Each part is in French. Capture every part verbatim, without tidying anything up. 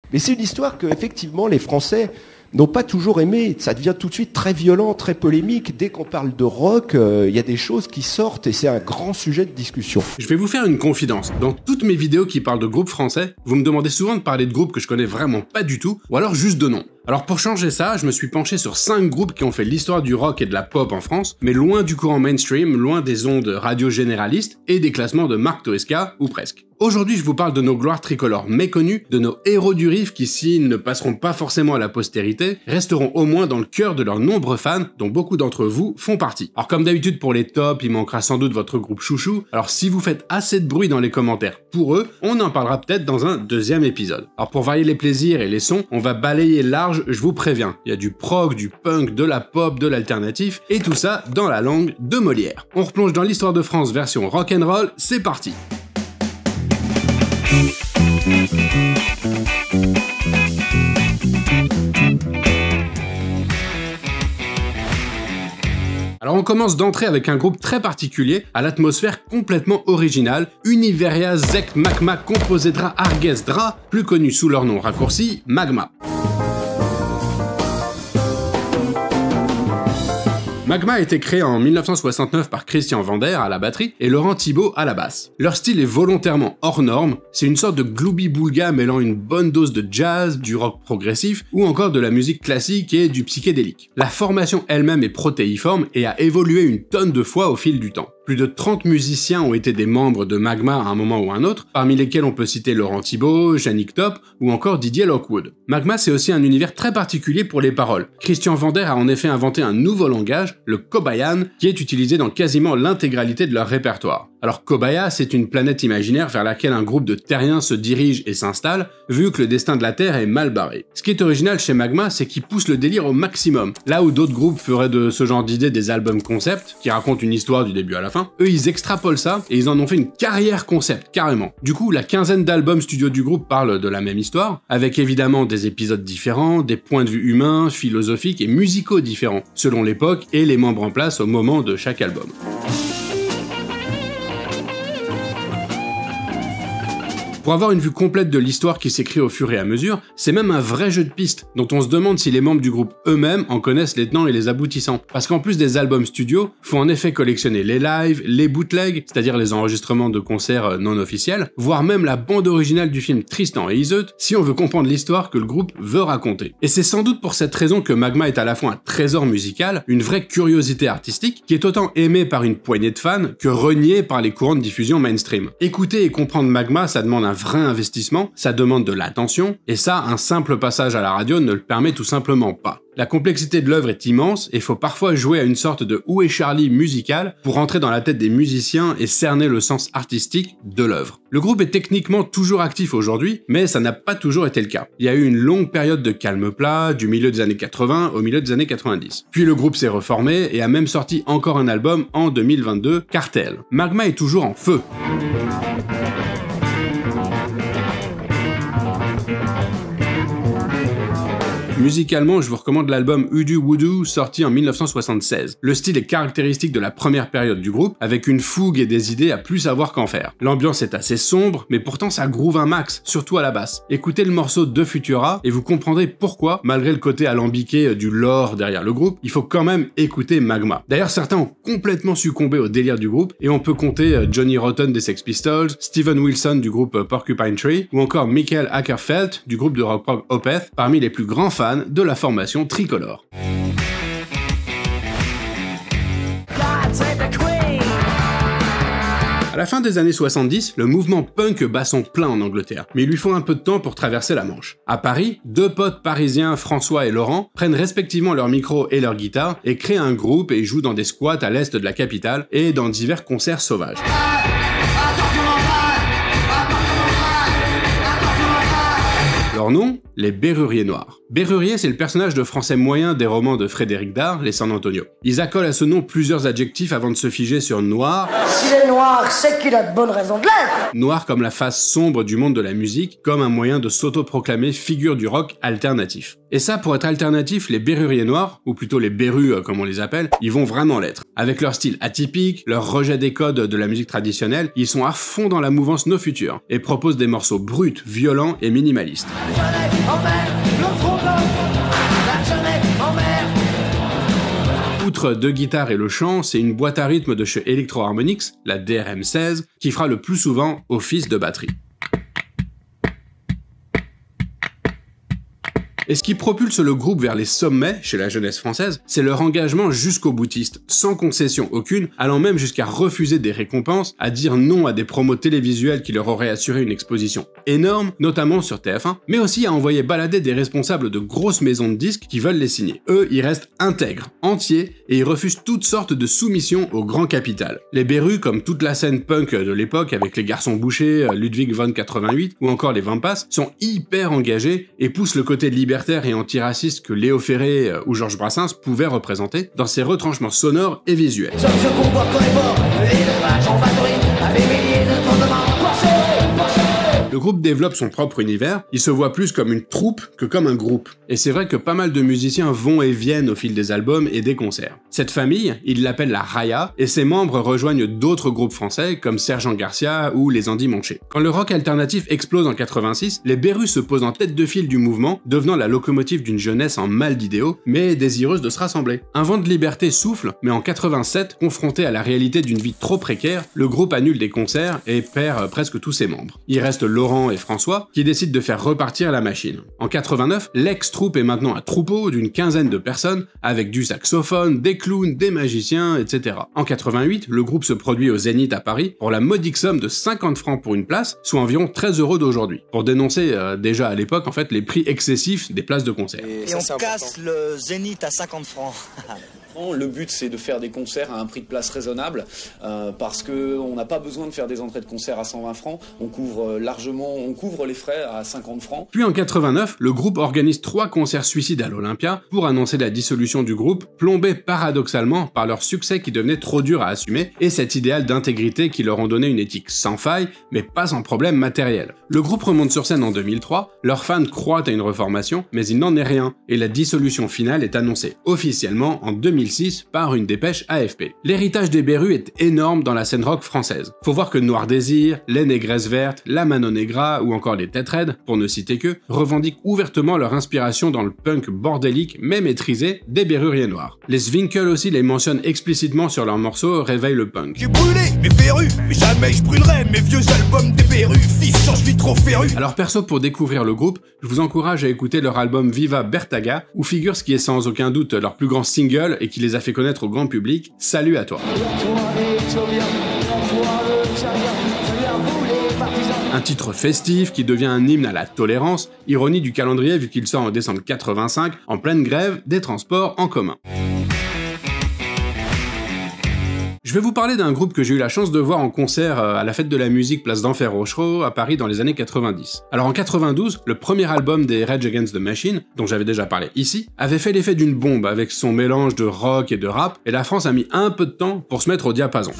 Mais c'est une histoire que, effectivement, les Français n'ont pas toujours aimé. Ça devient tout de suite très violent, très polémique. Dès qu'on parle de rock, il euh, y a des choses qui sortent et c'est un grand sujet de discussion. Je vais vous faire une confidence. Dans toutes mes vidéos qui parlent de groupes français, vous me demandez souvent de parler de groupes que je connais vraiment pas du tout, ou alors juste de nom. Alors pour changer ça, je me suis penché sur cinq groupes qui ont fait l'histoire du rock et de la pop en France, mais loin du courant mainstream, loin des ondes radio généralistes et des classements de Marc Toesca, ou presque. Aujourd'hui, je vous parle de nos gloires tricolores méconnues, de nos héros du riff qui, s'ils ne passeront pas forcément à la postérité, resteront au moins dans le cœur de leurs nombreux fans, dont beaucoup d'entre vous font partie. Alors comme d'habitude pour les tops, il manquera sans doute votre groupe chouchou, alors si vous faites assez de bruit dans les commentaires pour eux, on en parlera peut-être dans un deuxième épisode. Alors pour varier les plaisirs et les sons, on va balayer large, je vous préviens. Il y a du prog, du punk, de la pop, de l'alternatif, et tout ça dans la langue de Molière. On replonge dans l'histoire de France version rock'n'roll, c'est parti. Alors on commence d'entrée avec un groupe très particulier, à l'atmosphère complètement originale, Univeria Zect Magma Composedra Arges Dra, plus connu sous leur nom raccourci, Magma. Magma a été créé en mille neuf cent soixante-neuf par Christian Vander à la batterie et Laurent Thibault à la basse. Leur style est volontairement hors norme, c'est une sorte de glooby-boulga mêlant une bonne dose de jazz, du rock progressif ou encore de la musique classique et du psychédélique. La formation elle-même est protéiforme et a évolué une tonne de fois au fil du temps. Plus de trente musiciens ont été des membres de Magma à un moment ou un autre, parmi lesquels on peut citer Laurent Thibault, Yannick Top ou encore Didier Lockwood. Magma, c'est aussi un univers très particulier pour les paroles. Christian Vander a en effet inventé un nouveau langage, le Kobayan, qui est utilisé dans quasiment l'intégralité de leur répertoire. Alors Kobaya, c'est une planète imaginaire vers laquelle un groupe de terriens se dirige et s'installe, vu que le destin de la Terre est mal barré. Ce qui est original chez Magma, c'est qu'ils poussent le délire au maximum. Là où d'autres groupes feraient de ce genre d'idées des albums concept, qui racontent une histoire du début à la fin, eux ils extrapolent ça et ils en ont fait une carrière concept, carrément. Du coup, la quinzaine d'albums studio du groupe parlent de la même histoire, avec évidemment des épisodes différents, des points de vue humains, philosophiques et musicaux différents, selon l'époque et les membres en place au moment de chaque album. Pour avoir une vue complète de l'histoire qui s'écrit au fur et à mesure, c'est même un vrai jeu de pistes, dont on se demande si les membres du groupe eux-mêmes en connaissent les tenants et les aboutissants. Parce qu'en plus des albums studio, faut en effet collectionner les lives, les bootlegs, c'est-à-dire les enregistrements de concerts non officiels, voire même la bande originale du film Tristan et Iseut, si on veut comprendre l'histoire que le groupe veut raconter. Et c'est sans doute pour cette raison que Magma est à la fois un trésor musical, une vraie curiosité artistique, qui est autant aimé par une poignée de fans que renié par les courants de diffusion mainstream. Écouter et comprendre Magma, ça demande un vrai investissement, ça demande de l'attention, et ça, un simple passage à la radio ne le permet tout simplement pas. La complexité de l'œuvre est immense, et il faut parfois jouer à une sorte de Où est Charlie musical pour entrer dans la tête des musiciens et cerner le sens artistique de l'œuvre. Le groupe est techniquement toujours actif aujourd'hui, mais ça n'a pas toujours été le cas. Il y a eu une longue période de calme plat, du milieu des années quatre-vingts au milieu des années quatre-vingt-dix. Puis le groupe s'est reformé et a même sorti encore un album en deux mille vingt-deux, Cartel. Magma est toujours en feu. Musicalement, je vous recommande l'album Udu Wudu sorti en mille neuf cent soixante-seize. Le style est caractéristique de la première période du groupe, avec une fougue et des idées à plus savoir qu'en faire. L'ambiance est assez sombre, mais pourtant ça groove un max, surtout à la basse. Écoutez le morceau De Futura et vous comprendrez pourquoi, malgré le côté alambiqué du lore derrière le groupe, il faut quand même écouter Magma. D'ailleurs, certains ont complètement succombé au délire du groupe, et on peut compter Johnny Rotten des Sex Pistols, Steven Wilson du groupe Porcupine Tree, ou encore Michael Ackerfeld du groupe de rock prog Opeth, parmi les plus grands fans de la formation tricolore. À la fin des années soixante-dix, le mouvement punk bat son plein en Angleterre, mais il lui faut un peu de temps pour traverser la Manche. À Paris, deux potes parisiens, François et Laurent, prennent respectivement leur micro et leur guitare et créent un groupe et jouent dans des squats à l'est de la capitale et dans divers concerts sauvages. Leur nom, les Berruriers Noirs. Berrurier, c'est le personnage de français moyen des romans de Frédéric Dard, les San Antonio. Ils accolent à ce nom plusieurs adjectifs avant de se figer sur noir. S'il est noir, c'est qu'il a de bonnes raisons de l'être. Noir comme la face sombre du monde de la musique, comme un moyen de s'autoproclamer figure du rock alternatif. Et ça, pour être alternatif, les Berruriers Noirs, ou plutôt les Berrus comme on les appelle, ils vont vraiment l'être. Avec leur style atypique, leur rejet des codes de la musique traditionnelle, ils sont à fond dans la mouvance No Future, et proposent des morceaux bruts, violents et minimalistes. Outre deux guitares et le chant, c'est une boîte à rythme de chez Electro Harmonix, la D R M seize, qui fera le plus souvent office de batterie. Et ce qui propulse le groupe vers les sommets chez la jeunesse française, c'est leur engagement jusqu'au boutiste, sans concession aucune, allant même jusqu'à refuser des récompenses, à dire non à des promos télévisuels qui leur auraient assuré une exposition énorme, notamment sur T F un, mais aussi à envoyer balader des responsables de grosses maisons de disques qui veulent les signer. Eux, ils restent intègres, entiers, et ils refusent toutes sortes de soumissions au grand capital. Les Berus, comme toute la scène punk de l'époque avec les Garçons Bouchers, Ludwig von quatre-vingt-huit ou encore les Vampas, sont hyper engagés et poussent le côté libertaire et antiraciste que Léo Ferré ou Georges Brassens pouvaient représenter dans ses retranchements sonores et visuels. Sauf ce qu'on voit qu'on est fort, l'élevage en batterie, avec milliers de fondements. Le groupe développe son propre univers, il se voit plus comme une troupe que comme un groupe. Et c'est vrai que pas mal de musiciens vont et viennent au fil des albums et des concerts. Cette famille, ils l'appellent la Raya, et ses membres rejoignent d'autres groupes français comme Sergent Garcia ou les Andy Monché. Quand le rock alternatif explose en quatre-vingt-six, les Berus se posent en tête de file du mouvement, devenant la locomotive d'une jeunesse en mal d'idéaux, mais désireuse de se rassembler. Un vent de liberté souffle, mais en quatre-vingt-sept, confronté à la réalité d'une vie trop précaire, le groupe annule des concerts et perd presque tous ses membres. Il reste Laurent et François, qui décident de faire repartir la machine. En quatre-vingt-neuf, l'ex-troupe est maintenant un troupeau d'une quinzaine de personnes, avec du saxophone, des clowns, des magiciens, et cetera. En quatre-vingt-huit, le groupe se produit au Zénith à Paris pour la modique somme de cinquante francs pour une place, soit environ treize euros d'aujourd'hui, pour dénoncer euh, déjà à l'époque en fait les prix excessifs des places de concert. Et, Et on casse le Zénith à cinquante francs. Le but, c'est de faire des concerts à un prix de place raisonnable, euh, parce qu'on n'a pas besoin de faire des entrées de concert à cent vingt francs, on couvre largement, on couvre les frais à cinquante francs. Puis en quatre-vingt-neuf, le groupe organise trois concerts suicides à l'Olympia pour annoncer la dissolution du groupe, plombé paradoxalement par leur succès qui devenait trop dur à assumer, et cet idéal d'intégrité qui leur ont donné une éthique sans faille, mais pas sans problème matériel. Le groupe remonte sur scène en deux mille trois, leurs fans croient à une reformation, mais il n'en est rien, et la dissolution finale est annoncée officiellement en deux mille six par une dépêche A F P. L'héritage des Berus est énorme dans la scène rock française. Faut voir que Noir Désir, les Négresses Vertes, la Mano Negra ou encore les Têtes Raides, pour ne citer que, revendiquent ouvertement leur inspiration dans le punk bordélique mais maîtrisé des Berus noirs. Les Swinkle aussi les mentionnent explicitement sur leurs morceaux Réveille le punk. J'ai brûlé mes verrues, mais jamais je brûlerai mes vieux albums des Berus, fils, j'en suis trop féru. Alors perso, pour découvrir le groupe, je vous encourage à écouter leur album Viva Bertaga, où figure ce qui est sans aucun doute leur plus grand single et qui les a fait connaître au grand public, Salut à toi. Un titre festif qui devient un hymne à la tolérance, ironie du calendrier vu qu'il sort en décembre quatre-vingt-cinq, en pleine grève des transports en commun. Je vais vous parler d'un groupe que j'ai eu la chance de voir en concert à la fête de la musique Place d'Enfer Rochereau à Paris dans les années quatre-vingt-dix. Alors en quatre-vingt-douze, le premier album des Rage Against the Machine, dont j'avais déjà parlé ici, avait fait l'effet d'une bombe avec son mélange de rock et de rap, et la France a mis un peu de temps pour se mettre au diapason.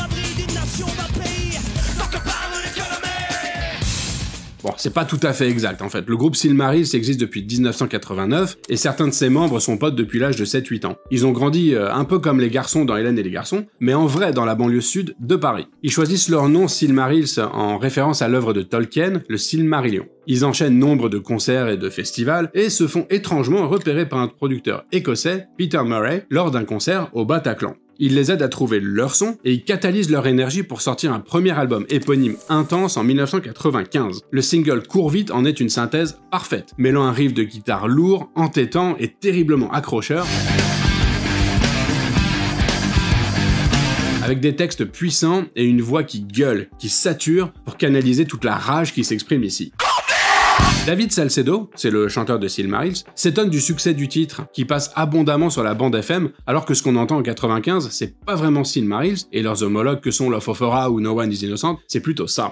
Bon, c'est pas tout à fait exact en fait. Le groupe Silmarils existe depuis dix-neuf cent quatre-vingt-neuf et certains de ses membres sont potes depuis l'âge de sept huit ans. Ils ont grandi euh, un peu comme les garçons dans Hélène et les garçons, mais en vrai dans la banlieue sud de Paris. Ils choisissent leur nom Silmarils en référence à l'œuvre de Tolkien, le Silmarillion. Ils enchaînent nombre de concerts et de festivals et se font étrangement repérer par un producteur écossais, Peter Murray, lors d'un concert au Bataclan. Il les aide à trouver leur son et ils catalysent leur énergie pour sortir un premier album éponyme intense en mille neuf cent quatre-vingt-quinze. Le single Cours vite en est une synthèse parfaite, mêlant un riff de guitare lourd, entêtant et terriblement accrocheur, avec des textes puissants et une voix qui gueule, qui sature pour canaliser toute la rage qui s'exprime ici. David Salcedo, c'est le chanteur de Silmarils, s'étonne du succès du titre, qui passe abondamment sur la bande F M, alors que ce qu'on entend en quatre-vingt-quinze, c'est pas vraiment Silmarils, et leurs homologues que sont Love of Aura ou No One is Innocent, c'est plutôt ça.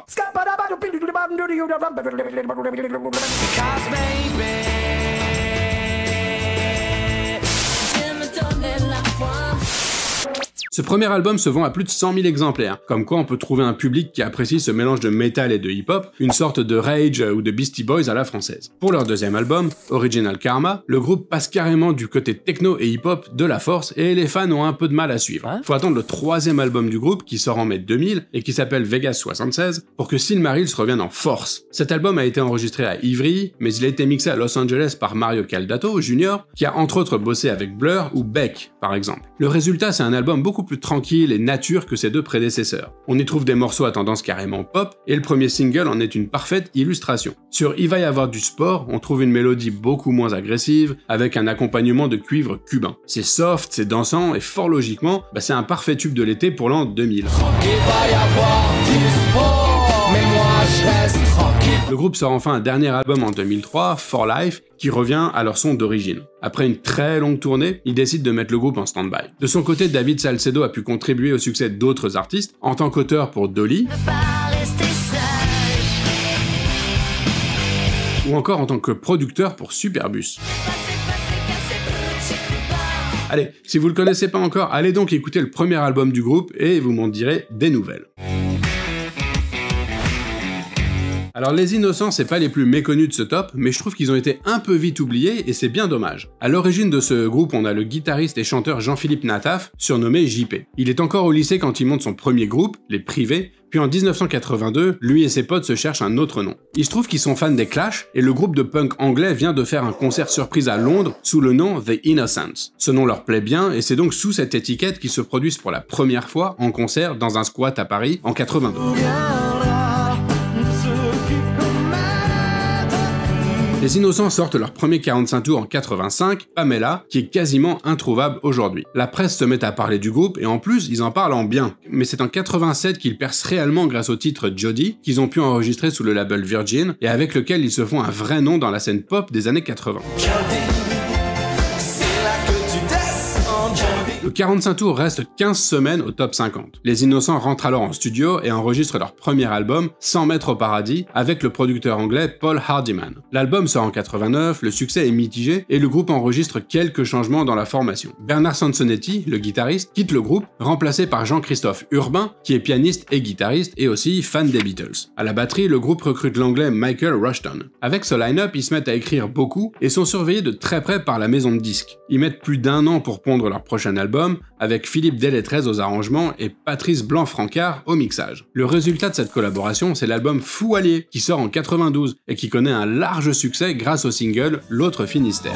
Ce premier album se vend à plus de cent mille exemplaires, comme quoi on peut trouver un public qui apprécie ce mélange de métal et de hip-hop, une sorte de Rage ou de Beastie Boys à la française. Pour leur deuxième album, Original Karma, le groupe passe carrément du côté techno et hip-hop de la force et les fans ont un peu de mal à suivre. Faut attendre le troisième album du groupe qui sort en mai deux mille et qui s'appelle Vegas soixante-seize pour que Silmarils revienne en force. Cet album a été enregistré à Ivry, mais il a été mixé à Los Angeles par Mario Caldato Junior, qui a entre autres bossé avec Blur ou Beck par exemple. Le résultat, c'est un album beaucoup plus tranquille et nature que ses deux prédécesseurs. On y trouve des morceaux à tendance carrément pop et le premier single en est une parfaite illustration. Sur Il va y avoir du sport, on trouve une mélodie beaucoup moins agressive avec un accompagnement de cuivre cubain. C'est soft, c'est dansant et fort logiquement, bah c'est un parfait tube de l'été pour l'an deux mille. Il va y avoir du sport, mais moi je reste tranquille. Le groupe sort enfin un dernier album en deux mille trois, For Life, qui revient à leur son d'origine. Après une très longue tournée, ils décident de mettre le groupe en stand-by. De son côté, David Salcedo a pu contribuer au succès d'autres artistes, en tant qu'auteur pour Dolly, ou encore en tant que producteur pour Superbus. Allez, si vous le connaissez pas encore, allez donc écouter le premier album du groupe et vous m'en direz des nouvelles. Alors les Innocents, c'est pas les plus méconnus de ce top, mais je trouve qu'ils ont été un peu vite oubliés et c'est bien dommage. À l'origine de ce groupe, on a le guitariste et chanteur Jean-Philippe Nataf, surnommé J P. Il est encore au lycée quand il monte son premier groupe, les Privés, puis en dix-neuf cent quatre-vingt-deux, lui et ses potes se cherchent un autre nom. Il se trouve qu'ils sont fans des Clash, et le groupe de punk anglais vient de faire un concert surprise à Londres sous le nom The Innocents. Ce nom leur plaît bien, et c'est donc sous cette étiquette qu'ils se produisent pour la première fois en concert dans un squat à Paris en quatre-vingt-deux. Les Innocents sortent leur premier quarante-cinq tours en quatre-vingt-cinq, Pamela, qui est quasiment introuvable aujourd'hui. La presse se met à parler du groupe et en plus, ils en parlent en bien. Mais c'est en quatre-vingt-sept qu'ils percent réellement grâce au titre Jody, qu'ils ont pu enregistrer sous le label Virgin et avec lequel ils se font un vrai nom dans la scène pop des années quatre-vingts. Le quarante-cinq tours reste quinze semaines au top cinquante. Les Innocents rentrent alors en studio et enregistrent leur premier album, cent mètres au paradis, avec le producteur anglais Paul Hardiman. L'album sort en quatre-vingt-neuf, le succès est mitigé et le groupe enregistre quelques changements dans la formation. Bernard Sansonetti, le guitariste, quitte le groupe, remplacé par Jean-Christophe Urbain, qui est pianiste et guitariste et aussi fan des Beatles. À la batterie, le groupe recrute l'anglais Michael Rushton. Avec ce line-up, ils se mettent à écrire beaucoup et sont surveillés de très près par la maison de disques. Ils mettent plus d'un an pour pondre leur prochain album, avec Philippe Delettrez aux arrangements et Patrice Blanc-Francard au mixage. Le résultat de cette collaboration, c'est l'album Fou Allié, qui sort en quatre-vingt-douze et qui connaît un large succès grâce au single L'autre Finistère.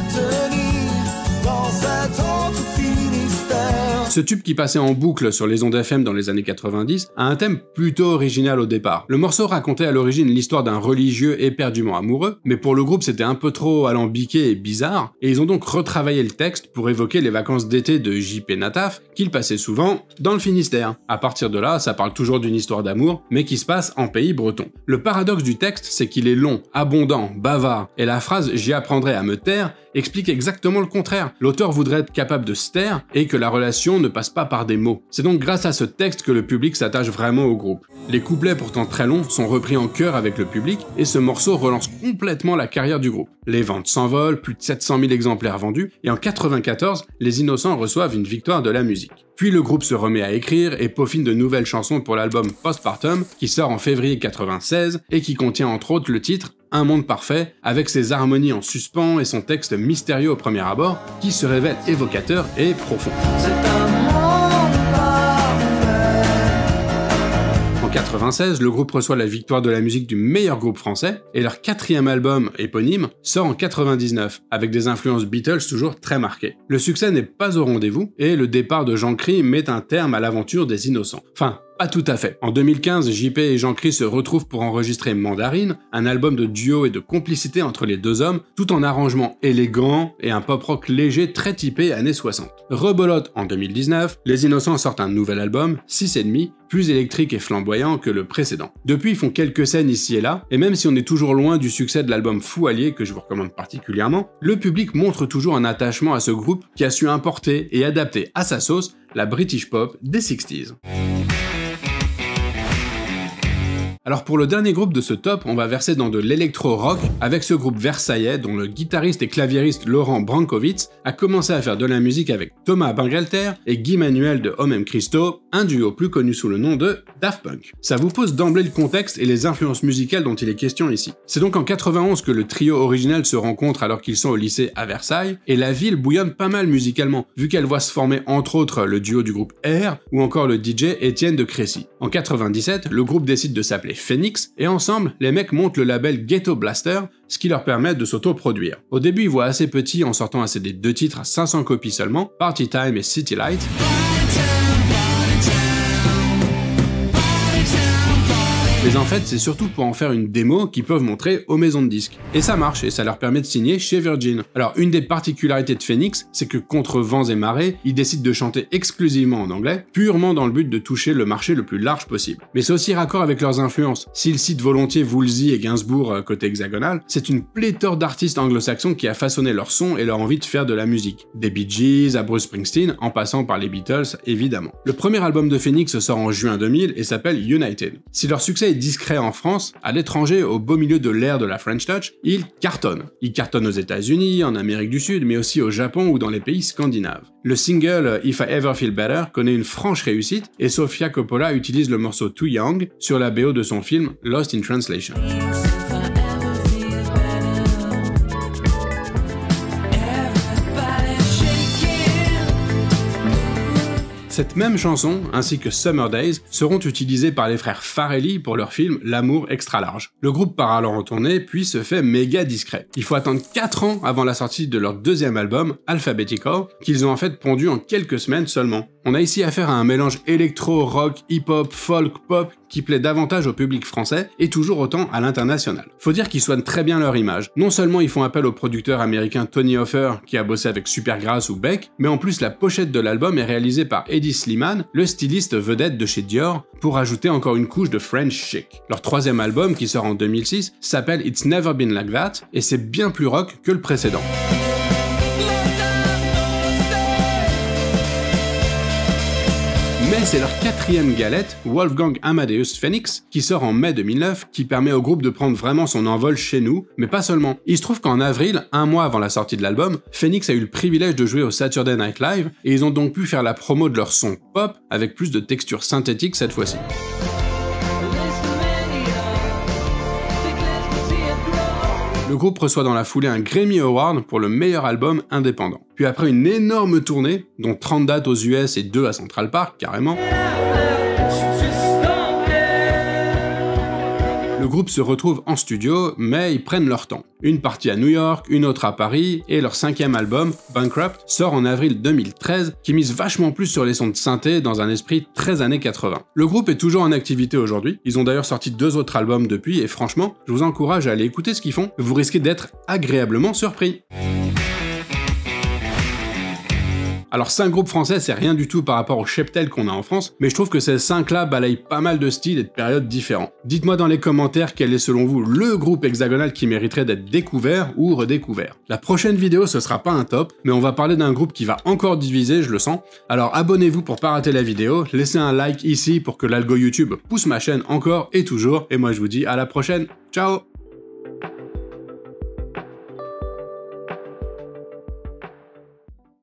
Ce tube qui passait en boucle sur les ondes F M dans les années quatre-vingt-dix a un thème plutôt original au départ. Le morceau racontait à l'origine l'histoire d'un religieux éperdument amoureux, mais pour le groupe c'était un peu trop alambiqué et bizarre, et ils ont donc retravaillé le texte pour évoquer les vacances d'été de J P Nataf, qu'il passait souvent dans le Finistère. À partir de là, ça parle toujours d'une histoire d'amour, mais qui se passe en pays breton. Le paradoxe du texte, c'est qu'il est long, abondant, bavard, et la phrase « j'y apprendrai à me taire » explique exactement le contraire. L'auteur voudrait être capable de se taire et que la relation ne passe pas par des mots. C'est donc grâce à ce texte que le public s'attache vraiment au groupe. Les couplets pourtant très longs sont repris en chœur avec le public et ce morceau relance complètement la carrière du groupe. Les ventes s'envolent, plus de sept cent mille exemplaires vendus et en quatre-vingt-quatorze, les Innocents reçoivent une victoire de la musique. Puis le groupe se remet à écrire et peaufine de nouvelles chansons pour l'album Postpartum qui sort en février quatre-vingt-seize et qui contient entre autres le titre Un monde parfait, avec ses harmonies en suspens et son texte mystérieux au premier abord, qui se révèle évocateur et profond. C'est un monde parfait. En quatre-vingt-seize, le groupe reçoit la victoire de la musique du meilleur groupe français, et leur quatrième album, éponyme, sort en quatre-vingt-dix-neuf, avec des influences Beatles toujours très marquées. Le succès n'est pas au rendez-vous, et le départ de Jean-Cry met un terme à l'aventure des Innocents. Enfin, pas tout à fait. En deux mille quinze, J P et Jean-Cry se retrouvent pour enregistrer Mandarine, un album de duo et de complicité entre les deux hommes, tout en arrangement élégant et un pop-rock léger très typé années soixante. Rebolote en deux mille dix-neuf, les Innocents sortent un nouvel album, six et demi, plus électrique et flamboyant que le précédent. Depuis, ils font quelques scènes ici et là, et même si on est toujours loin du succès de l'album Fou Allié, que je vous recommande particulièrement, le public montre toujours un attachement à ce groupe qui a su importer et adapter à sa sauce la British pop des sixties. Alors pour le dernier groupe de ce top, on va verser dans de l'électro-rock avec ce groupe versaillais dont le guitariste et claviériste Laurent Brankovitz a commencé à faire de la musique avec Thomas Bangalter et Guy Manuel de Homem Christo, un duo plus connu sous le nom de Daft Punk. Ça vous pose d'emblée le contexte et les influences musicales dont il est question ici. C'est donc en quatre-vingt-onze que le trio original se rencontre alors qu'ils sont au lycée à Versailles, et la ville bouillonne pas mal musicalement, vu qu'elle voit se former entre autres le duo du groupe R ou encore le D J Étienne de Crécy. En quatre-vingt-dix-sept, le groupe décide de s'appeler Phoenix, et ensemble, les mecs montent le label Ghetto Blaster, ce qui leur permet de s'auto-produire. Au début, ils voient assez petit en sortant un C D de deux titres à cinq cents copies seulement, Party Time et City Light. Mais en fait, c'est surtout pour en faire une démo qu'ils peuvent montrer aux maisons de disques. Et ça marche, et ça leur permet de signer chez Virgin. Alors, une des particularités de Phoenix, c'est que contre vents et marées, ils décident de chanter exclusivement en anglais, purement dans le but de toucher le marché le plus large possible. Mais c'est aussi raccord avec leurs influences. S'ils citent volontiers Woolsey et Gainsbourg côté hexagonal, c'est une pléthore d'artistes anglo-saxons qui a façonné leur son et leur envie de faire de la musique. Des Bee Gees à Bruce Springsteen, en passant par les Beatles, évidemment. Le premier album de Phoenix sort en juin deux mille et s'appelle United. Si leur succès est discret en France, à l'étranger, au beau milieu de l'ère de la French Touch, ils cartonnent. Ils cartonnent aux États-Unis, en Amérique du Sud, mais aussi au Japon ou dans les pays scandinaves. Le single If I Ever Feel Better connaît une franche réussite et Sofia Coppola utilise le morceau Too Young sur la B O de son film Lost in Translation. Cette même chanson, ainsi que Summer Days, seront utilisées par les frères Farrelly pour leur film L'amour extra large. Le groupe part alors en tournée, puis se fait méga discret. Il faut attendre quatre ans avant la sortie de leur deuxième album, Alphabetical, qu'ils ont en fait pondu en quelques semaines seulement. On a ici affaire à un mélange électro, rock, hip-hop, folk, pop, qui plaît davantage au public français et toujours autant à l'international. Faut dire qu'ils soignent très bien leur image. Non seulement ils font appel au producteur américain Tony Hoffer, qui a bossé avec Supergrass ou Beck, mais en plus la pochette de l'album est réalisée par Eddie Slimane, le styliste vedette de chez Dior, pour ajouter encore une couche de French chic. Leur troisième album, qui sort en deux mille six, s'appelle It's Never Been Like That, et c'est bien plus rock que le précédent. Mais c'est leur quatrième galette, Wolfgang Amadeus Phoenix, qui sort en mai deux mille neuf, qui permet au groupe de prendre vraiment son envol chez nous, mais pas seulement. Il se trouve qu'en avril, un mois avant la sortie de l'album, Phoenix a eu le privilège de jouer au Saturday Night Live, et ils ont donc pu faire la promo de leur son pop, avec plus de texture synthétique cette fois-ci. Le groupe reçoit dans la foulée un Grammy Award pour le meilleur album indépendant. Puis après une énorme tournée, dont trente dates aux U S et deux à Central Park carrément, le groupe se retrouve en studio, mais ils prennent leur temps. Une partie à New York, une autre à Paris, et leur cinquième album, Bankrupt, sort en avril deux mille treize, qui mise vachement plus sur les sons de synthé dans un esprit très années quatre-vingts. Le groupe est toujours en activité aujourd'hui, ils ont d'ailleurs sorti deux autres albums depuis, et franchement, je vous encourage à aller écouter ce qu'ils font, vous risquez d'être agréablement surpris. Alors cinq groupes français, c'est rien du tout par rapport au cheptel qu'on a en France, mais je trouve que ces cinq là balayent pas mal de styles et de périodes différents. Dites-moi dans les commentaires quel est selon vous le groupe hexagonal qui mériterait d'être découvert ou redécouvert. La prochaine vidéo, ce sera pas un top, mais on va parler d'un groupe qui va encore diviser, je le sens. Alors abonnez-vous pour pas rater la vidéo, laissez un like ici pour que l'algo YouTube pousse ma chaîne encore et toujours, et moi je vous dis à la prochaine, ciao!